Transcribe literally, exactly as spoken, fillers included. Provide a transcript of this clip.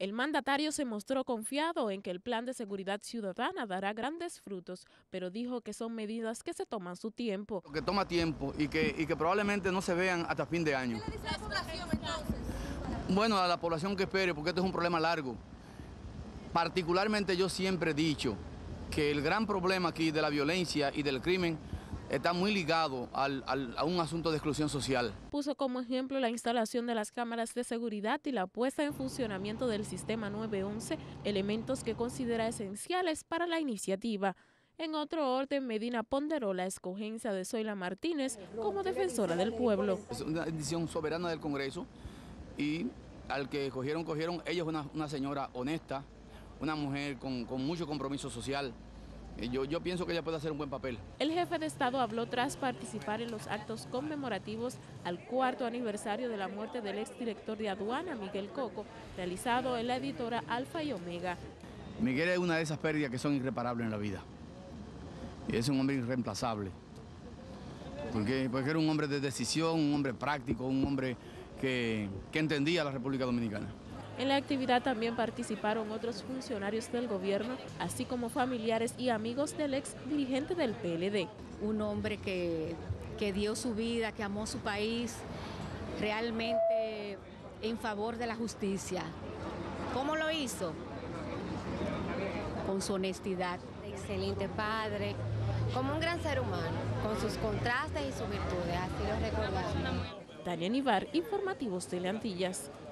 El mandatario se mostró confiado en que el plan de seguridad ciudadana dará grandes frutos, pero dijo que son medidas que se toman su tiempo. Que toma tiempo y que, y que probablemente no se vean hasta fin de año. ¿Qué le dice a la población entonces? Bueno, a la población que espere, porque esto es un problema largo. Particularmente yo siempre he dicho que el gran problema aquí de la violencia y del crimen está muy ligado al, al, a un asunto de exclusión social. Puso como ejemplo la instalación de las cámaras de seguridad y la puesta en funcionamiento del sistema nueve once, elementos que considera esenciales para la iniciativa. En otro orden, Medina ponderó la escogencia de Zoila Martínez como defensora del pueblo. Es una decisión soberana del Congreso y al que cogieron, cogieron, ella es una, una señora honesta, una mujer con, con mucho compromiso social. Yo, yo pienso que ella puede hacer un buen papel. El jefe de Estado habló tras participar en los actos conmemorativos al cuarto aniversario de la muerte del exdirector de aduana, Miguel Coco, realizado en la editora Alfa y Omega. Miguel es una de esas pérdidas que son irreparables en la vida. Y es un hombre irreemplazable. Porque, porque era un hombre de decisión, un hombre práctico, un hombre que, que entendía a la República Dominicana. En la actividad también participaron otros funcionarios del gobierno, así como familiares y amigos del ex dirigente del P L D. Un hombre que, que dio su vida, que amó su país realmente en favor de la justicia. ¿Cómo lo hizo? Con su honestidad. Excelente padre, como un gran ser humano, con sus contrastes y sus virtudes, así lo recordamos. Tania Nivar, Informativos Teleantillas.